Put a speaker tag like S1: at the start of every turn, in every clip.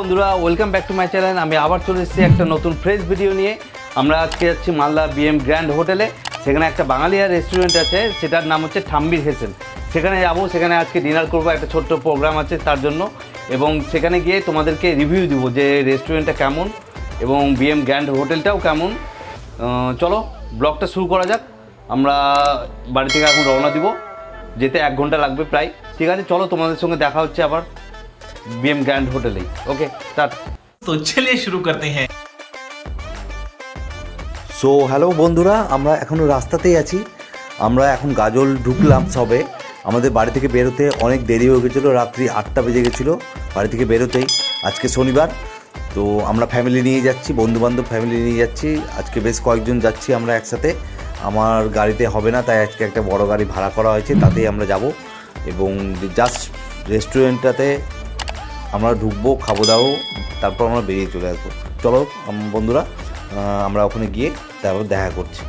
S1: বন্ধুরা, welcome back to my channel. আমি আবার চলে এসেছি একটা নতুন ফ্রেশ ভিডিও নিয়ে। আমরা আজকে যাচ্ছি মালদা বিএম গ্র্যান্ড হোটেলে। সেখানে একটা বাঙালিয়া রেস্টুরেন্ট আছে, সেটার নাম হচ্ছে ঠাম্বির হেসেন। সেখানে যাবো, সেখানে আজকে ডিনার করবো, একটা ছোট্ট প্রোগ্রাম আছে তার জন্য। এবং সেখানে গিয়ে তোমাদেরকে রিভিউ দিব যে রেস্টুরেন্টটা কেমন এবং বিএম গ্র্যান্ড হোটেলটাও কেমন। চলো ব্লগটা শুরু করা যাক। আমরা বাড়ি থেকে এখন রওনা দিব, যেতে 1 ঘন্টা লাগবে প্রায়। ঠিক আছে, চলো তোমাদের সঙ্গে দেখা হচ্ছে আবার বিএম গ্র্যান্ড হোটেলেই। Okay, start.
S2: তো চলিয়ে শুরু করতে হ্যাঁ।
S3: সো হ্যালো বন্ধুরা, আমরা এখনও রাস্তাতেই আছি। আমরা এখন গাজল ঢুকলাম সবে। আমাদের বাড়ি থেকে বেরোতে অনেক দেরি হয়ে গেছিলো, রাত্রি 8টা বেজে গেছিলো বাড়ি থেকে বেরোতেই। আজকে শনিবার, তো আমরা ফ্যামিলি নিয়ে যাচ্ছি, বন্ধুবান্ধব ফ্যামিলি নিয়ে যাচ্ছি। আজকে বেশ কয়েকজন যাচ্ছি আমরা একসাথে। আমার গাড়িতে হবে না, তাই আজকে একটা বড় গাড়ি ভাড়া করা হয়েছে, তাতেই আমরা যাব। এবং জাস্ট রেস্টুরেন্টটাতে আমরা ঢুকবো, খাবো দাবো, তারপর আমরা বেরিয়ে চলে আসবো। চলো বন্ধুরা, আমরা ওখানে গিয়ে তারপর দেখা করছি।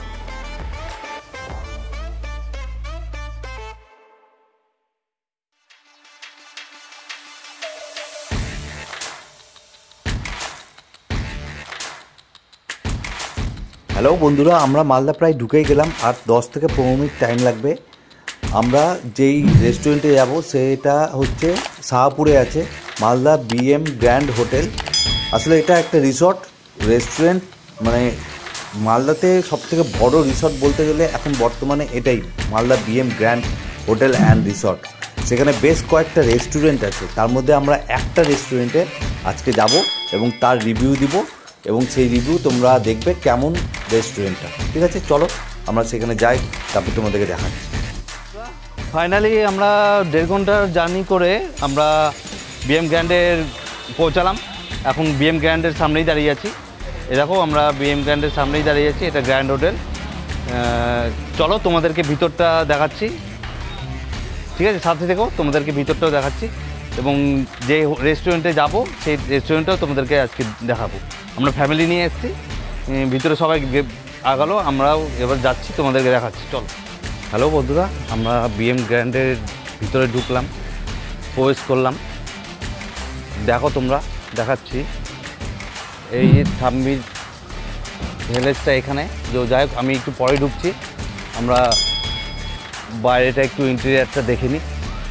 S3: হ্যালো বন্ধুরা, আমরা মালদা প্রায় ঢুকেই গেলাম, আর 10 থেকে 15 মিনিট টাইম লাগবে। আমরা যেই রেস্টুরেন্টে যাব সেটা হচ্ছে শাহপুরে আছে, মালদা বিএম গ্র্যান্ড হোটেল। আসলে এটা একটা রিসর্ট রেস্টুরেন্ট, মানে মালদাতে সবথেকে বড় রিসর্ট বলতে গেলে এখন বর্তমানে এটাই, Malda BM grand hotel and resort. সেখানে বেশ কয়েকটা রেস্টুরেন্ট আছে, তার মধ্যে আমরা একটা রেস্টুরেন্টে আজকে যাব এবং তার রিভিউ দিব, এবং সেই রিভিউ তোমরা দেখবে কেমন রেস্টুরেন্টটা। ঠিক আছে, চলো আমরা সেখানে যাই, তারপর তোমাদেরকে দেখাচ্ছি।
S1: ফাইনালি আমরা 1.5 ঘন্টার জার্নি করে আমরা বিএম গ্র্যান্ডের পৌঁছালাম। এখন বিএম গ্র্যান্ডের সামনেই দাঁড়িয়ে আছি। এ দেখো, আমরা বিএম গ্র্যান্ডের সামনেই দাঁড়িয়ে আছি, এটা গ্র্যান্ড হোটেল। চলো তোমাদেরকে ভিতরটা দেখাচ্ছি। ঠিক আছে, সাথে থেকেও তোমাদেরকে ভিতরটাও দেখাচ্ছি, এবং যে রেস্টুরেন্টে যাব সেই রেস্টুরেন্টটাও তোমাদেরকে আজকে দেখাবো। আমরা ফ্যামিলি নিয়ে এসেছি, ভিতরে সবাই আগালো, আমরাও এবার যাচ্ছি, তোমাদেরকে দেখাচ্ছি। চলো। হ্যালো বন্ধুরা, আমরা বিএম গ্র্যান্ডের ভিতরে ঢুকলাম, প্রবেশ করলাম। দেখো তোমরা, দেখাচ্ছি। এই ঠাম্বির ভিলেজটা এখানে। যাই হোক, আমি একটু পরে ঢুকছি। আমরা বাইরেটা একটু ইন্টেরিয়ারটা দেখে নিই,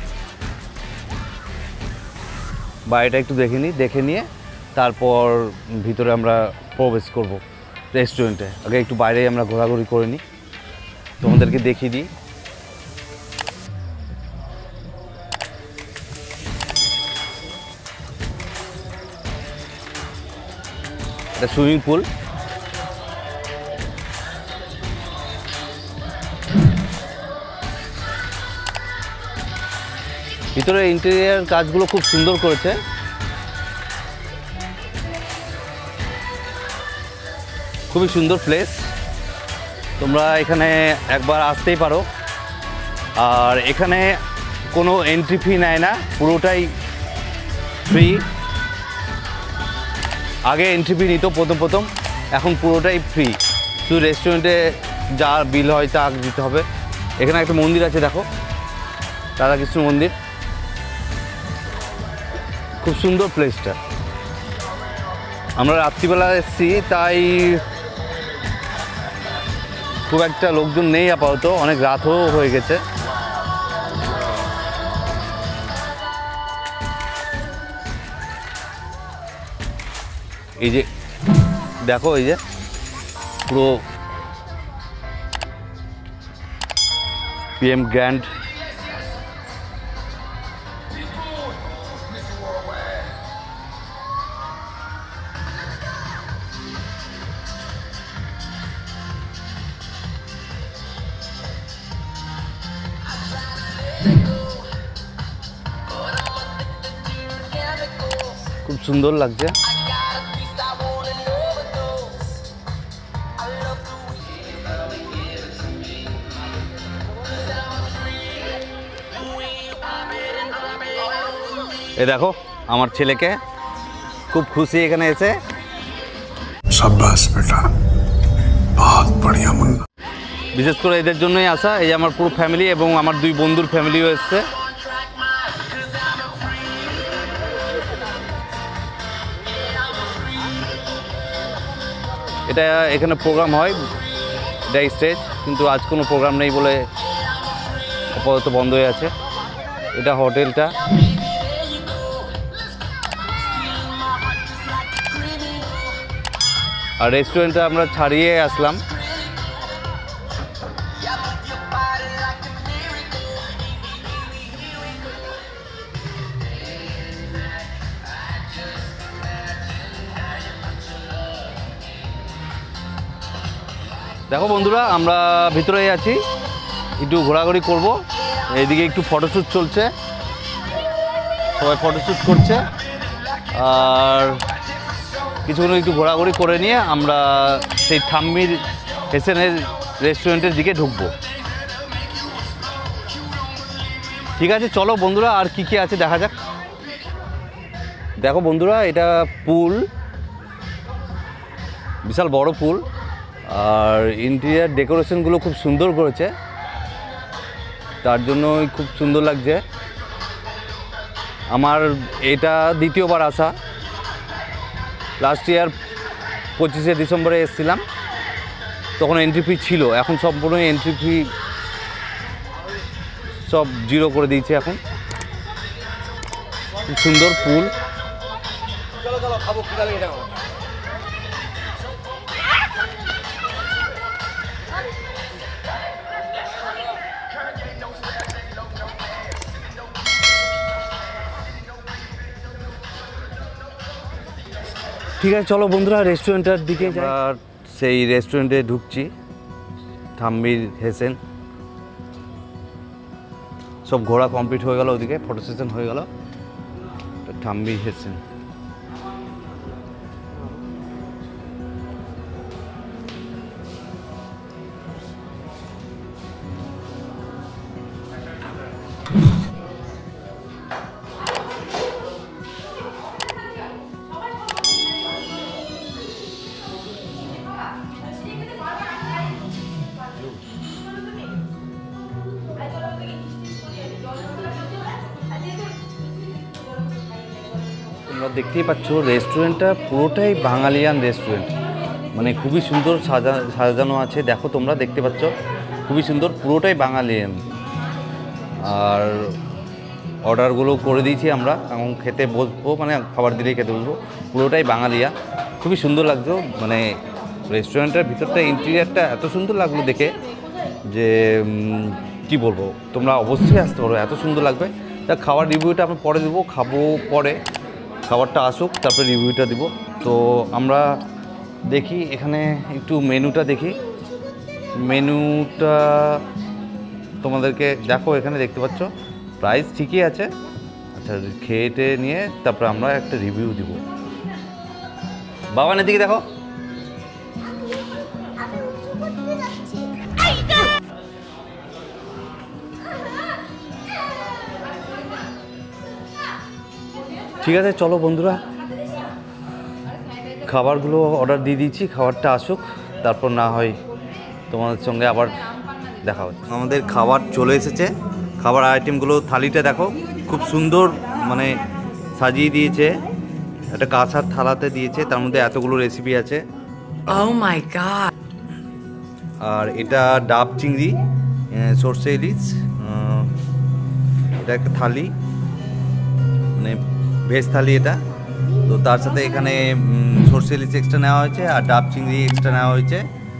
S1: বাইরেটা একটু দেখে নিয়ে তারপর ভিতরে আমরা প্রবেশ করব রেস্টুরেন্টে। আগে একটু বাইরে আমরা ঘোরাঘুরি করে নিই, তোমাদেরকে দেখিয়ে দিই। এটা সুইমিং পুল। ভিতরে ইন্টেরিয়ার কাজগুলো খুব সুন্দর করেছে। খুবই সুন্দর প্লেস, তোমরা এখানে একবার আসতেই পারো। আর এখানে কোনো এন্ট্রি ফি নেয় না, পুরোটাই ফ্রি। আগে এন্ট্রি ফি নিত প্রথম, এখন পুরোটাই ফ্রি। শুধু রেস্টুরেন্টে যা বিল হয় তা দিতে হবে। এখানে একটা মন্দির আছে, দেখো, রাধাকৃষ্ণ মন্দির। খুব সুন্দর প্লেসটা। আমরা রাত্রিবেলা এসেছি, তাই খুব একটা লোকজন নেই আপাতত, অনেক রাতও হয়ে গেছে। এই যে দেখো, এই যে পুরো বিএম গ্র্যান্ড। খুব সুন্দর লাগছে। এ দেখো আমার ছেলেকে, খুব খুশি এখানে এসে।
S4: शाबाश बेटा, बहुत बढ़िया मुन्ना।
S1: বিশেষ করে এদের জন্যই আসা। এই আমার পুরো ফ্যামিলি এবং আমার 2 বন্ধুর ফ্যামিলিও এসছে। এটা এখানে প্রোগ্রাম হয়, এটা স্টেজ, কিন্তু আজ কোনো প্রোগ্রাম নেই বলে আপাতত বন্ধ হয়ে আছে। এটা হোটেলটা। আর রেস্টুরেন্টটা আমরা ছাড়িয়ে আসলাম। দেখো বন্ধুরা, আমরা ভিতরেই আছি, একটু ঘোরাঘুরি করব। এইদিকে একটু ফটোশ্যুট চলছে, সবাই ফটোশ্যুট করছে। আর কিছুক্ষণ একটু ঘোরাঘুরি করে নিয়ে আমরা সেই থাম্মির হেসেনের রেস্টুরেন্টের দিকে ঢুকবো। ঠিক আছে, চলো বন্ধুরা, আর কি কি আছে দেখা যাক। দেখো বন্ধুরা, এটা পুল, বিশাল বড় পুল। আর ইন্টেরিয়ার ডেকোরেশনগুলো খুব সুন্দর করেছে, তার জন্যই খুব সুন্দর লাগছে। আমার এটা দ্বিতীয়বার আসা। লাস্ট ইয়ার 25শে ডিসেম্বরে এসেছিলাম, তখন এন্ট্রি ফি ছিল, এখন সম্পূর্ণ এন্ট্রি ফি সব জিরো করে দিয়েছে এখন। খুব সুন্দর পুল। ঠিক আছে, চলো বন্ধুরা, রেস্টুরেন্টের দিকে যাই। সেই রেস্টুরেন্টে ঢুকছি, থাম্মির হেসেন। সব ঘোরা কমপ্লিট হয়ে গেল, ওদিকে ফটো সেশন হয়ে গেল। থাম্মির হেসেন। তোমরা দেখতেই পাচ্ছ রেস্টুরেন্টটা পুরোটাই বাঙালিয়ান রেস্টুরেন্ট, মানে খুবই সুন্দর সাজানো আছে। দেখো তোমরা দেখতে পাচ্ছ, খুবই সুন্দর, পুরোটাই বাঙালিয়ান। আর অর্ডারগুলো করে দিয়েছি আমরা, এখন খেতে বসবো, মানে খাবার দিলেই খেতে বসবো। পুরোটাই বাঙালিয়া, খুবই সুন্দর লাগতো। মানে রেস্টুরেন্টের ভিতরটা ইন্টেরিয়ারটা এত সুন্দর লাগলো দেখে যে কি বলবো, তোমরা অবশ্যই আসতে পারো, এত সুন্দর লাগবে। তা খাওয়ার রিভিউটা আমি পরে দেবো, খাবো পরে, খাবারটা আসুক তারপরে রিভিউটা দিব। তো আমরা দেখি এখানে একটু মেনুটা দেখি। মেনুটা তোমাদেরকে দেখো, এখানে দেখতে পাচ্ছ প্রাইস ঠিকই আছে। আচ্ছা, খেয়ে নিয়ে তারপরে আমরা একটা রিভিউ দিব। বাবানের দিকে দেখো। ঠিক আছে, চলো বন্ধুরা, খাবারগুলো অর্ডার দিয়ে দিয়েছি, খাবারটা আসুক তারপর না হয় তোমাদের সঙ্গে আবার দেখা হচ্ছে। আমাদের খাবার চলে এসেছে। খাবার আইটেমগুলো, থালিটা দেখো খুব সুন্দর, মানে সাজিয়ে দিয়েছে। একটা কাঁসার থালাতে দিয়েছে, তার মধ্যে এতগুলো রেসিপি আছে।
S5: Oh my god!
S1: আর এটা ডাব চিংড়ি, সর্ষে ইলিশ, এটা একটা থালি, মানে ভেজ থালি এটা। তো তার সাথে এখানে সর্ষে ইলিশ এক্সট্রা নেওয়া হয়েছে, আর ডাব চিংড়ি এক্সট্রা নেওয়া হয়েছে।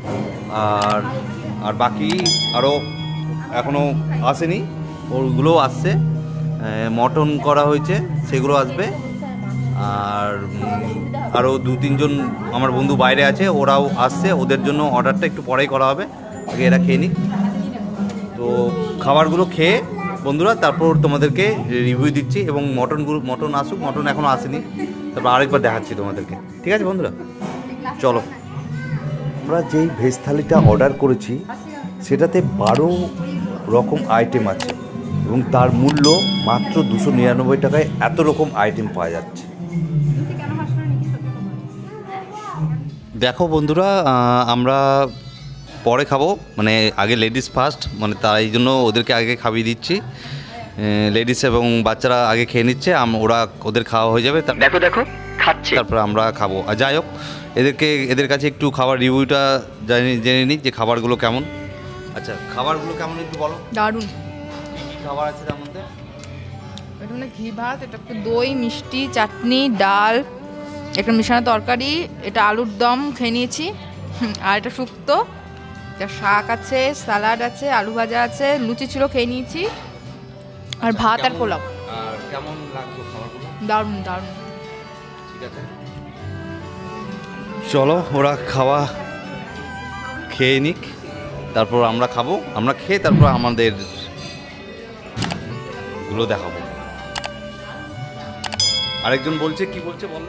S1: আর বাকি আরও এখনও আসেনি, ওগুলোও আসছে। মটন করা হয়েছে, সেগুলো আসবে। আর আরও 2-3 জন আমার বন্ধু বাইরে আছে, ওরাও আসছে, ওদের জন্য অর্ডারটা একটু পরেই করা হবে, আগে এরা খেয়ে নিক। তো খাবারগুলো খেয়ে বন্ধুরা তারপর তোমাদেরকে রিভিউ দিচ্ছি, এবং মটন আসুক, মটন এখনও আসেনি, তারপর আরেকবার দেখাচ্ছি তোমাদেরকে। ঠিক আছে বন্ধুরা, চলো।
S3: আমরা যেই ভেজ থালিটা অর্ডার করেছি সেটাতে 12 রকম আইটেম আছে, এবং তার মূল্য মাত্র 299 টাকায় এত রকম আইটেম পাওয়া যাচ্ছে।
S1: দেখো বন্ধুরা, আমরা পরে খাবো, মানে আগে লেডিস ফার্স্ট, মানে তাই জন্য ওদেরকে আগে খাইয়ে দিচ্ছি। লেডিস এবং বাচ্চারা আগে খেয়ে নিচ্ছে, ওরা ওদের খাওয়া হয়ে যাবে।
S6: দেখো দেখো, খাচ্ছে।
S1: তারপর আমরা খাবো। আর যাই হোক, এদের কাছে একটু খাবার রিভিউটা জেনে নিই যে খাবারগুলো কেমন। আচ্ছা, খাবারগুলো কেমন একটু বলো।
S7: দারুণ।
S1: কী খাবার আছে তার মধ্যে?
S7: এটা মানে ঘি ভাত, এটা একটু দই, মিষ্টি, চাটনি, ডাল, একটা মিশানো তরকারি, এটা আলুর দম খেয়ে নিয়েছি, আর এটা শুক্তো, এটা শাক আছে, স্যালাড আছে, আলু ভাজা আছে, লুচি ছিল খেয়ে নিয়েছি, আর ভাত আর পোলাও।
S1: আর কেমন লাগলো খাবারগুলো?
S7: দারুণ দারুণ।
S1: ঠিক আছে, চলো ওরা খাওয়া খেয়ে নিক, তারপর আমরা খাবো। আমরা খেয়ে তারপর আমাদের গুলো দেখাবো। আরেকজন বলছে, কি বলছে বলো।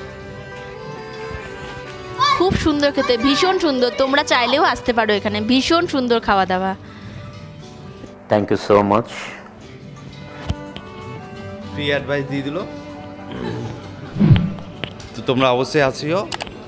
S8: খুব সুন্দর খেতে, ভীষণ সুন্দর, তোমরা চাইলেও আসতে পারো এখানে, ভীষণ সুন্দর খাওয়া দাওয়া।
S6: Thank you so much.
S1: Free advice দিয়ে দিল, তো তোমরা অবশ্যই আসিও,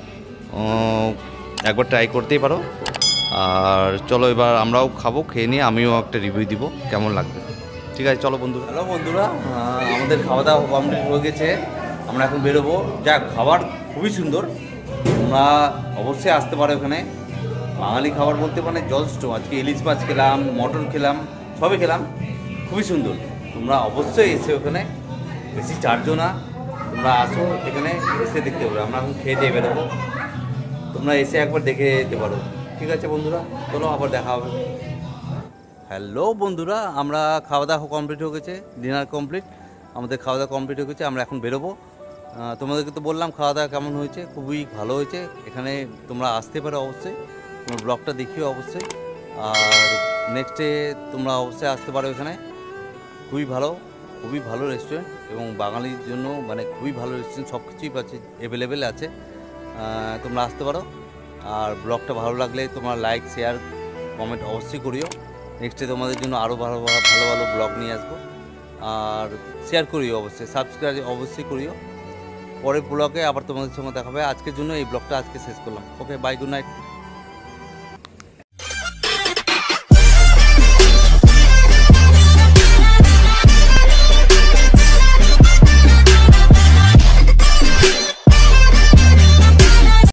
S1: একবার ট্রাই করতেই পারো। আর চলো এবার আমরাও খাবো, খেয়ে নিয়ে আমিও একটা রিভিউ দিব কেমন লাগবে। ঠিক আছে, চলো বন্ধুরা। হ্যালো বন্ধুরা, আমাদের খাওয়া দাওয়া কমপ্লিট হয়ে গেছে, আমরা এখন বেরোবো। যাক, খাবার খুবই সুন্দর, তোমরা অবশ্যই আসতে পারো এখানে। বাঙালি খাবার বলতে মানে জলস্ট, আজকে ইলিশ মাছ খেলাম, মটন খেলাম, সবই খেলাম, খুবই সুন্দর। তোমরা অবশ্যই এসে ওখানে, বেশি চার্জও না, তোমরা আসো এখানে, এসে দেখতে পারো। আমরা এখন খেয়ে দিয়ে বেরোবো, তোমরা এসে একবার দেখে যেতে পারো। ঠিক আছে বন্ধুরা, চলো আবার দেখা হবে। হ্যালো বন্ধুরা, আমরা খাওয়া দাওয়া কমপ্লিট হয়ে গেছে, ডিনার কমপ্লিট, আমাদের খাওয়া দাওয়া কমপ্লিট হয়ে গেছে, আমরা এখন বেরোবো। তোমাদেরকে তো বললাম খাওয়া দাওয়া কেমন হয়েছে, খুবই ভালো হয়েছে। এখানে তোমরা আসতে পারো অবশ্যই, তোমার ব্লগটা দেখিও অবশ্যই। আর নেক্সটে তোমরা অবশ্যই আসতে পারো এখানে, খুবই ভালো রেস্টুরেন্ট, এবং বাঙালির জন্য মানে খুবই ভালো রেস্টুরেন্ট, সব কিছুই পাচ্ছে, অ্যাভেলেবেল আছে, তোমরা আসতে পারো। আর ব্লগটা ভালো লাগলে তোমরা লাইক, শেয়ার, কমেন্ট অবশ্যই করিও। নেক্সটে তোমাদের জন্য আরও ভালো ভালো ব্লগ নিয়ে আসবো, আর শেয়ার করিও অবশ্যই, সাবস্ক্রাইব অবশ্যই করিও। পরের ব্লগে আবার তোমাদের সঙ্গে দেখা হবে। আজকের জন্য এই ব্লগটা আজকে শেষ করলাম। Okay, bye, good night.